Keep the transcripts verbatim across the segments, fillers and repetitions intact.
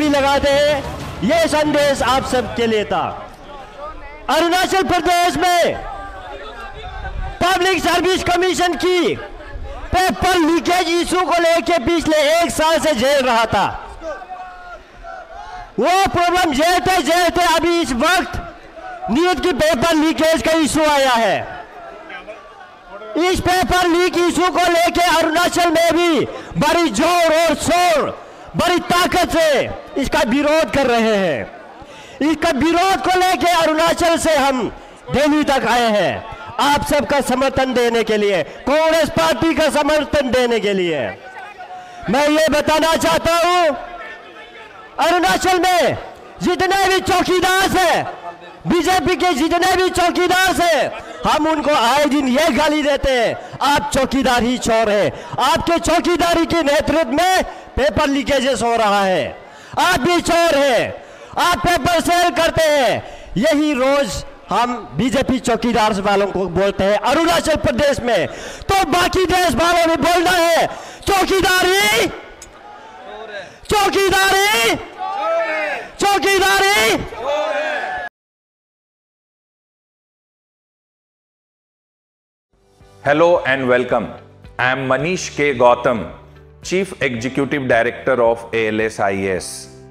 नहीं लगाते हैं। ये संदेश आप सबके लिए था। अरुणाचल प्रदेश में पब्लिक सर्विस कमीशन की पेपर लीकेज इशू को लेकर पिछले एक साल से झेल रहा था। वो प्रॉब्लम झेलते झेलते अभी इस वक्त नीट की पेपर लीकेज का इशू आया है। इस पेपर लीक इशू को लेकर अरुणाचल में भी बड़ी जोर और शोर, बड़ी ताकत से इसका विरोध कर रहे हैं। इसका विरोध को लेकर अरुणाचल से हम दिल्ली तक आए हैं आप सबका समर्थन देने के लिए, कांग्रेस पार्टी का समर्थन देने के लिए। मैं ये बताना चाहता हूं, अरुणाचल में जितने भी चौकीदार हैं, बीजेपी के जितने भी चौकीदार हैं, हम उनको आए दिन ये गाली देते हैं, आप चौकीदार ही चोर हैं। आपके चौकीदारी के नेतृत्व में पेपर लीकेजेस हो रहा है। आप भी चोर हैं, आप पेपर सेल करते हैं। यही रोज हम बीजेपी चौकीदार वालों को बोलते हैं अरुणाचल प्रदेश में, तो बाकी देश वालों ने बोलना है चौकीदारी, चौकीदारी, चौकीदारी। Hello and welcome. I am Manish K. Gautam, Chief Executive Director of A L S I A S.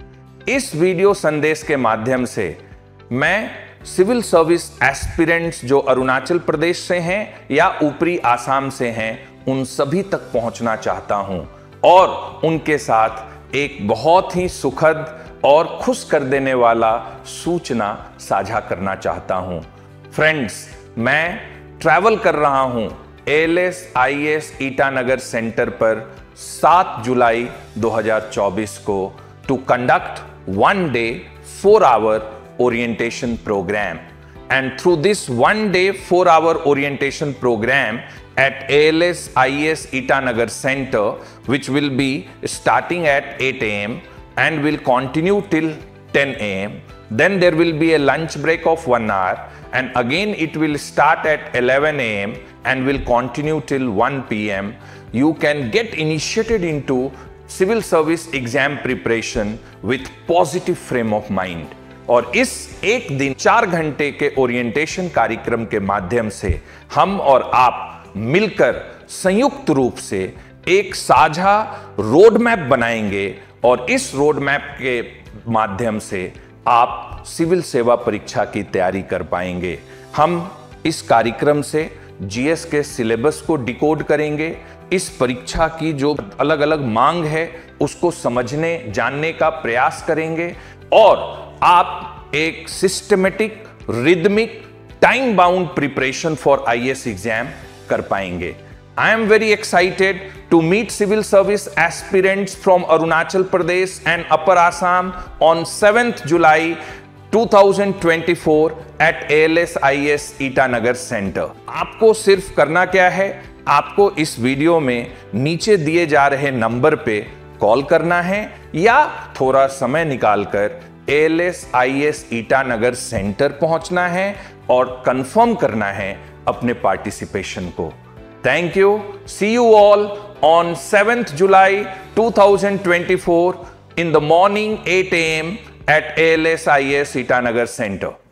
इस वीडियो संदेश के माध्यम से मैं सिविल सर्विस एस्पिरेंट्स जो अरुणाचल प्रदेश से हैं या ऊपरी आसाम से हैं, उन सभी तक पहुंचना चाहता हूं और उनके साथ एक बहुत ही सुखद और खुश कर देने वाला सूचना साझा करना चाहता हूं। फ्रेंड्स, मैं ट्रैवल कर रहा हूं A L S I A S Itanagar centre पर सात जुलाई दो हज़ार चौबीस को to conduct one day four hour orientation program, and through this one day four hour orientation program at A L S I A S Itanagar Center, which will be starting at eight A M and will continue till ten A M Then there will be a lunch break of one hour, and again it will start at eleven A M and will continue till one P M You can get initiated into civil service exam preparation with positive frame of mind. और इस एक दिन चार घंटे के orientation कार्यक्रम के माध्यम से हम और आप मिलकर संयुक्त रूप से एक साझा रोड मैप बनाएंगे और इस रोड मैप के माध्यम से आप सिविल सेवा परीक्षा की तैयारी कर पाएंगे। हम इस कार्यक्रम से जी एस के सिलेबस को डिकोड करेंगे, इस परीक्षा की जो अलग अलग मांग है उसको समझने जानने का प्रयास करेंगे और आप एक systematic, rhythmic, time bound preparation for I A S exam कर पाएंगे। I am very excited to meet civil service aspirants from Arunachal Pradesh and upper Assam on seventh July two thousand twenty four at A L S I A S Itanagar centre. आपको सिर्फ करना क्या है, आपको इस video में नीचे दिए जा रहे नंबर पे कॉल करना है या थोड़ा समय निकालकर A L S I A S Itanagar centre पहुंचना है और कंफर्म करना है अपने पार्टिसिपेशन को। Thank you. See you all on seventh July two thousand twenty four in the morning eight A M at A L S I A S Itanagar Center.